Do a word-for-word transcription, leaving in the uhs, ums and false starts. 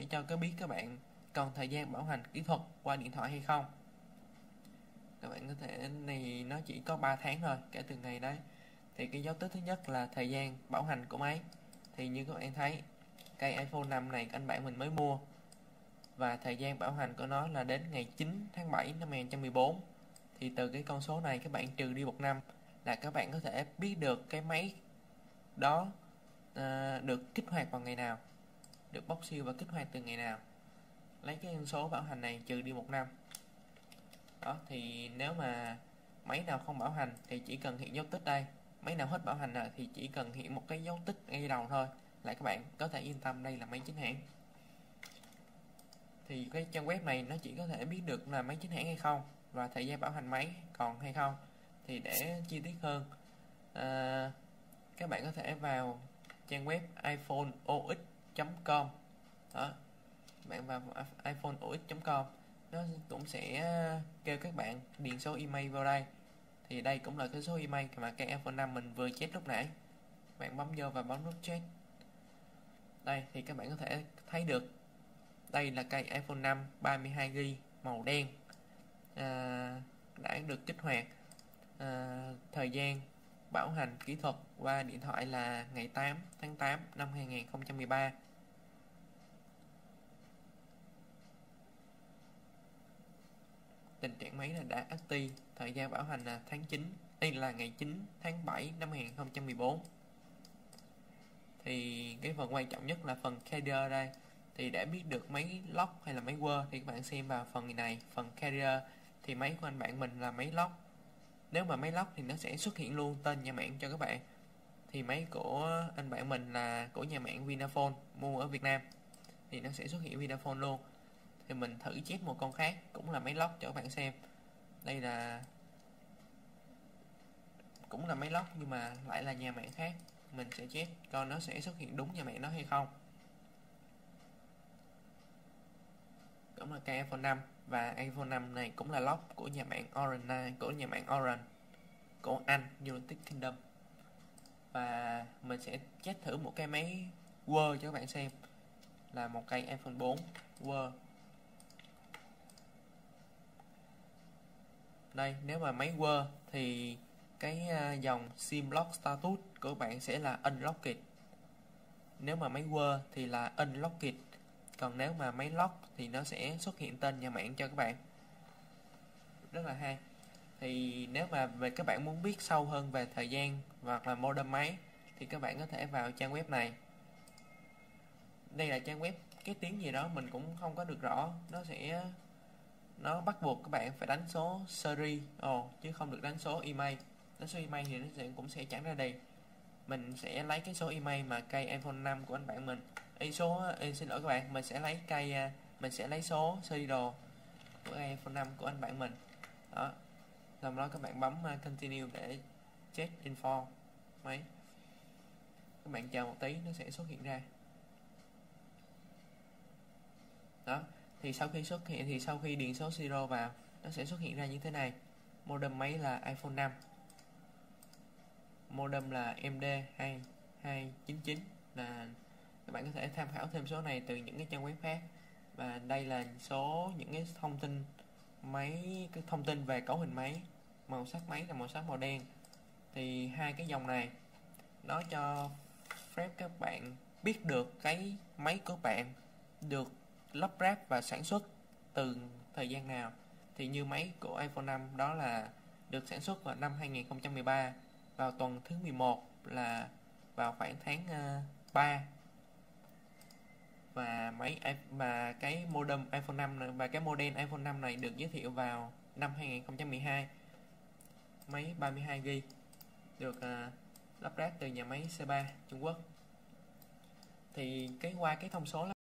để cho cái biết các bạn còn thời gian bảo hành kỹ thuật qua điện thoại hay không. Các bạn có thể này nó chỉ có ba tháng thôi kể từ ngày đấy. Thì cái dấu tích thứ nhất là thời gian bảo hành của máy. Thì như các bạn thấy cây iPhone năm này anh bạn mình mới mua, và thời gian bảo hành của nó là đến ngày chín tháng bảy năm hai không một bốn. Thì từ cái con số này các bạn trừ đi một năm là các bạn có thể biết được cái máy đó à, được kích hoạt vào ngày nào, được bóc siêu và kích hoạt từ ngày nào. Lấy cái con số bảo hành này trừ đi một năm. Đó, thì nếu mà máy nào không bảo hành thì chỉ cần hiện dấu tích đây. Máy nào hết bảo hành rồi thì chỉ cần hiện một cái dấu tích ngay đầu thôi là các bạn có thể yên tâm đây là máy chính hãng. Thì cái trang web này nó chỉ có thể biết được là máy chính hãng hay không và thời gian bảo hành máy còn hay không. Thì để chi tiết hơn à, các bạn có thể vào trang web iphone o x chấm com. Đó, bạn vào iphone o x chấm com, nó cũng sẽ kêu các bạn điền số email vào đây. Thì đây cũng là cái số email mà cái iPhone năm mình vừa chết lúc nãy. Bạn bấm vô và bấm nút chết. Đây thì các bạn có thể thấy được đây là cây iPhone năm ba mươi hai gi ga bai màu đen à, đã được kích hoạt. à, Thời gian bảo hành kỹ thuật qua điện thoại là ngày tám tháng tám năm hai không một ba. Tình trạng máy là đã active. Thời gian bảo hành là tháng chín, đây là ngày chín tháng bảy năm hai không một bốn. Thì cái phần quan trọng nhất là phần carrier đây. Thì để biết được máy lock hay là máy Word thì các bạn xem vào phần này, phần carrier. Thì máy của anh bạn mình là máy lock. Nếu mà máy lock thì nó sẽ xuất hiện luôn tên nhà mạng cho các bạn. Thì máy của anh bạn mình là của nhà mạng Vinaphone, mua ở Việt Nam, thì nó sẽ xuất hiện Vinaphone luôn. Thì mình thử chép một con khác cũng là máy lock cho các bạn xem. Đây là cũng là máy lock nhưng mà lại là nhà mạng khác. Mình sẽ check coi nó sẽ xuất hiện đúng nhà mạng đó hay không. Cũng là cây iPhone năm, và iPhone năm này cũng là lock của nhà mạng Orange, của nhà mạng Orange của Anh, United Kingdom. Và mình sẽ check thử một cái máy Word cho các bạn xem, là một cây iPhone bốn Word. Đây, nếu mà máy Word thì cái dòng SIM lock status của bạn sẽ là unlocked. Nếu mà máy Word thì là unlocked. Còn nếu mà máy lock thì nó sẽ xuất hiện tên nhà mạng cho các bạn. Rất là hay. Thì nếu mà về các bạn muốn biết sâu hơn về thời gian hoặc là modem máy thì các bạn có thể vào trang web này. Đây là trang web cái tiếng gì đó mình cũng không có được rõ. Nó sẽ nó bắt buộc các bạn phải đánh số series oh, chứ không được đánh số email. Đánh số email thì nó sẽ, cũng sẽ chẳng ra đây. Mình sẽ lấy cái số email mà cây iPhone năm của anh bạn mình. Ê, số ê, xin lỗi các bạn, mình sẽ lấy cây mình sẽ lấy số serial của iPhone năm của anh bạn mình. Đó. Sau đó các bạn bấm continue để check info máy. Các bạn chờ một tí nó sẽ xuất hiện ra. Đó, thì sau khi xuất hiện thì sau khi điền số serial vào nó sẽ xuất hiện ra như thế này. Modem máy là iPhone năm, modem là em đê hai hai chín chín. Là các bạn có thể tham khảo thêm số này từ những cái trang web khác. Và đây là số những cái thông tin máy, cái thông tin về cấu hình máy. Màu sắc máy là màu sắc màu đen. Thì hai cái dòng này nó cho phép các bạn biết được cái máy của bạn được lắp ráp và sản xuất từ thời gian nào. Thì như máy của iPhone năm đó là được sản xuất vào năm hai không một ba, vào tuần thứ mười một, là vào khoảng tháng uh, ba. Và máy và cái modem iPhone năm này, và cái model iPhone năm này được giới thiệu vào năm hai không một hai. Máy ba mươi hai gi ga bai được uh, lắp ráp từ nhà máy xê ba Trung Quốc. Thì cái qua cái thông số